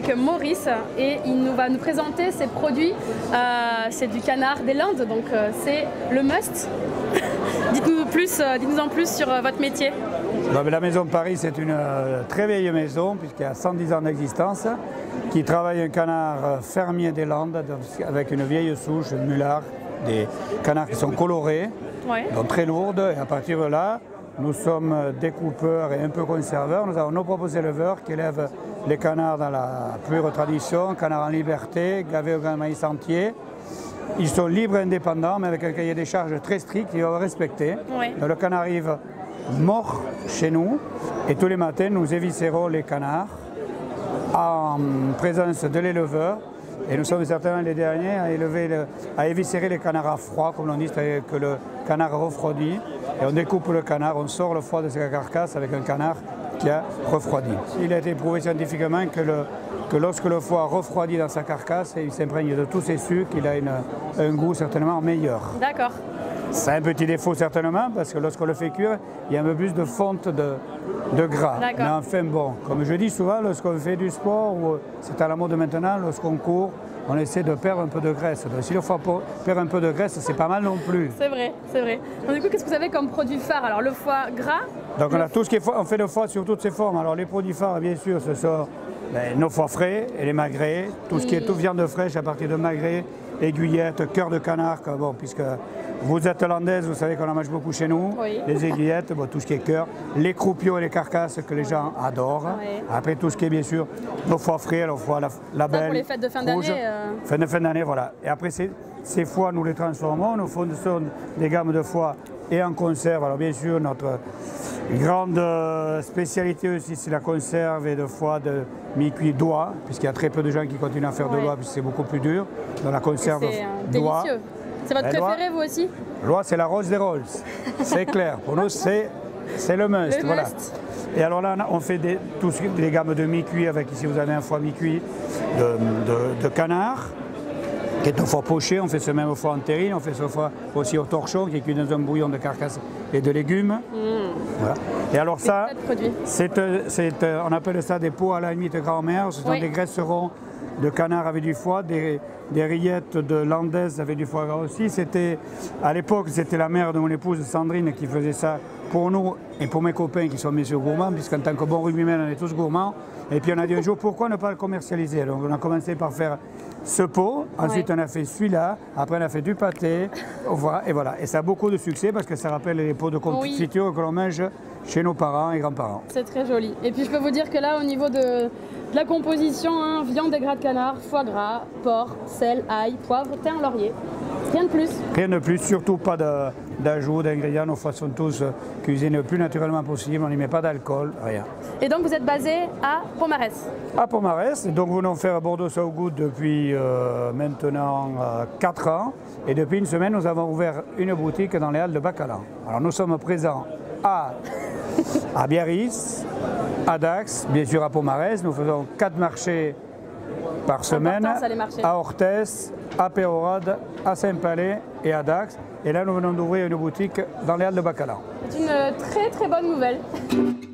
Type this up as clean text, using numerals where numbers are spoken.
avec Maurice et il va nous présenter ses produits. C'est du canard des Landes, donc c'est le must. Dites-nous en plus sur votre métier. La Maison de Paris, c'est une très vieille maison, puisqu'il y a 110 ans d'existence, qui travaille un canard fermier des Landes, avec une vieille souche, une mulard, des canards qui sont colorés, donc très lourdes, et à partir de là, nous sommes découpeurs et un peu conserveurs. Nous avons nos propres éleveurs qui élèvent les canards dans la pure tradition, canards en liberté, gavés au grain de maïs entier. Ils sont libres et indépendants, mais avec un cahier des charges très strict qu'ils doivent respecter. Donc, le canard arrive mort chez nous et tous les matins, nous éviscérons les canards en présence de l'éleveur. Et nous sommes certainement les derniers à éviscérer les canards à froid, comme l'on dit, c'est-à-dire que le canard refroidit. Et on découpe le canard, on sort le foie de sa carcasse avec un canard qui a refroidi. Il a été prouvé scientifiquement que lorsque le foie refroidit dans sa carcasse, il s'imprègne de tous ses sucres, il a un goût certainement meilleur. D'accord. C'est un petit défaut certainement, parce que lorsqu'on le fait cuire, il y a un peu plus de fonte de gras. Mais enfin bon, comme je dis souvent, lorsqu'on fait du sport, ou c'est à la mode maintenant, lorsqu'on court, on essaie de perdre un peu de graisse. Donc si le foie perd un peu de graisse, c'est pas mal non plus. C'est vrai, c'est vrai. Donc, du coup, qu'est-ce que vous avez comme produit phare? Alors le foie gras. Donc on a tout ce qui est on fait le foie sur toutes ses formes. Alors les produits phares, bien sûr, ce sont nos foies frais et les magrets, tout ce qui est toute viande fraîche à partir de magrets, aiguillettes, cœur de canard, bon, puisque vous êtes landaise, vous savez qu'on en mange beaucoup chez nous, les aiguillettes, bon, tout ce qui est cœur, les croupiaux et les carcasses que les gens adorent. Après tout ce qui est bien sûr nos foies frais, nos foies la belle, pour les fêtes de fin d'année. Fin d'année, voilà. Et après ces foies, nous les transformons, nous faisons des gammes de foies et en conserve. Alors bien sûr, notre grande spécialité aussi, c'est la conserve et de foie de mi-cuit d'oie, puisqu'il y a très peu de gens qui continuent à faire de l'oie, puisque c'est beaucoup plus dur. Dans la conserve d'oie. Délicieux. C'est votre préféré, vous aussi? L'oie, c'est la rose des roses. C'est clair. Pour nous, c'est le must. Voilà. Et alors là, on fait tous les gammes de mi-cuit, avec ici vous avez un foie mi-cuit de canard, qui est un foie poché. On fait ce même foie en terrine, on fait ce foie aussi au torchon, qui est cuit dans un bouillon de carcasse et de légumes. Voilà. Et alors ça, on appelle ça des pots à la limite grand-mère. Ce sont des graisserons de canard avec du foie, des rillettes de landaise avec du foie gras aussi. À l'époque, c'était la mère de mon épouse Sandrine qui faisait ça pour nous et pour mes copains qui sont messieurs gourmands, puisqu'en tant que bon rugbymen, on est tous gourmands. Et puis on a dit un jour, pourquoi ne pas le commercialiser? Donc on a commencé par faire ce pot, ensuite on a fait celui-là, après on a fait du pâté, et voilà. Et ça a beaucoup de succès parce que ça rappelle les pots de confiture que l'on mange chez nos parents et grands-parents. C'est très joli. Et puis je peux vous dire que là, au niveau de la composition, viande et gras de canard, foie gras, porc, sel, ail, poivre, thym, laurier. Rien de plus. Rien de plus, surtout pas d'ajout d'ingrédients. Nos foies sont tous cuisinés le plus naturellement possible, on n'y met pas d'alcool, rien. Et donc vous êtes basé à Pomarès? À Pomarès, donc nous venons faire Bordeaux-Saogoud depuis maintenant 4 ans. Et depuis une semaine, nous avons ouvert une boutique dans les Halles de Bacalan. Alors nous sommes présents à Biarritz, à Dax, bien sûr à Pomarès. Nous faisons 4 marchés par semaine, à Orthès, à Pérorade, à Saint-Palais et à Dax. Et là, nous venons d'ouvrir une boutique dans les Halles de Bacalan. C'est une très très bonne nouvelle.